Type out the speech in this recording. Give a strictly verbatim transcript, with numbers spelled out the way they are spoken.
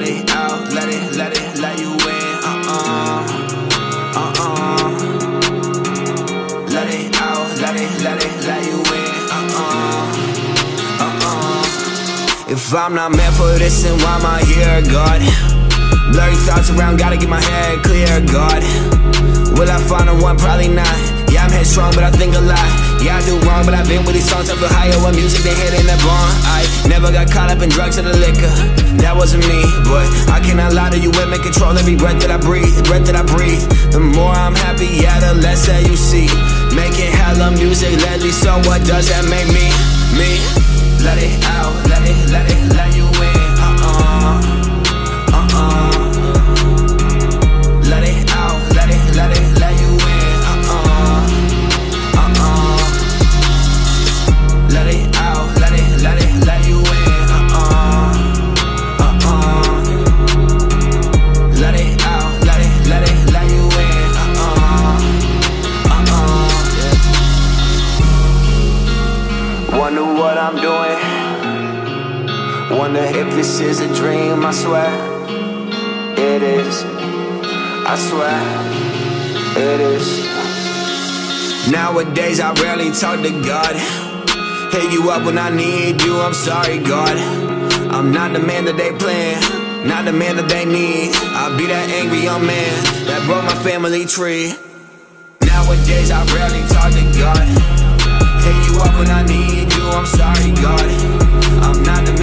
let it out, let it, let it, let you in. Uh-uh, uh-uh. Let it out, let it, let it, let you in. Uh-uh, uh-uh. If I'm not meant for this, then why am I here, God? Blurry thoughts around, gotta get my head clear, God. Will I find the one? Probably not. Yeah, I'm headstrong, but I think a lot. Yeah, I do wrong, but I've been with these songs. I feel higher with music than hitting the barn. I never got caught up in drugs or the liquor. That wasn't me, but I cannot lie to you. Women control every breath that I breathe. The breath that I breathe. The more I'm happy, yeah, the less that you see. Making hella music lately, so what does that make me? Me? Let it out, let it, let it, let you in. Uh-uh, uh-uh. Let it out, let it, let it, let you in. Uh-uh, uh-uh. Let it out, let it, let it, let you in. Uh-uh, uh-uh. Let it out, let it, let it, let you in. Uh-uh, uh-uh. Wonder what I'm doing. Wonder if this is a dream, I swear it is. I swear it is. Nowadays I rarely talk to God. Hit you up when I need you, I'm sorry, God. I'm not the man that they plan, not the man that they need. I'll be that angry young man that broke my family tree. Nowadays I rarely talk to God. Hit you up when I need you, I'm sorry, God. I'm not the man